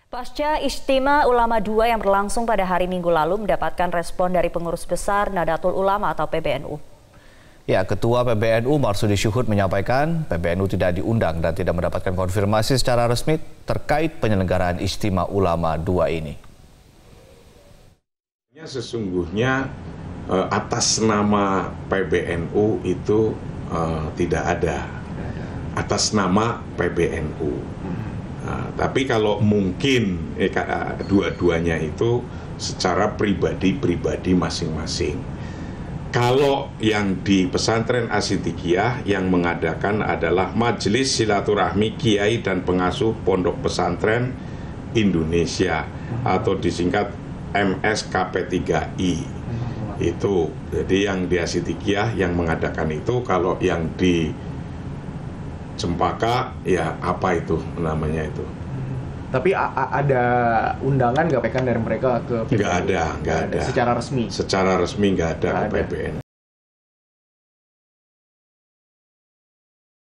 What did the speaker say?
Pasca Ijtima Ulama II yang berlangsung pada hari Minggu lalu mendapatkan respon dari pengurus besar Nahdlatul Ulama atau PBNU. Ya, Ketua PBNU Marsudi Syuhud menyampaikan PBNU tidak diundang dan tidak mendapatkan konfirmasi secara resmi terkait penyelenggaraan Ijtima Ulama II ini. Sesungguhnya atas nama PBNU itu tidak ada, atas nama PBNU. Nah, tapi kalau mungkin dua-duanya itu secara pribadi masing-masing. Kalau yang di pesantren Asidikiyah yang mengadakan adalah Majelis Silaturahmi Kiai dan Pengasuh Pondok Pesantren Indonesia atau disingkat MSKP3I. Itu jadi yang di Asidikiyah yang mengadakan itu. Kalau yang di Cempaka ya apa itu namanya itu. Tapi ada undangan nggak dari mereka ke PBNU? Nggak ada. Secara resmi? Secara resmi nggak ada ke PBNU.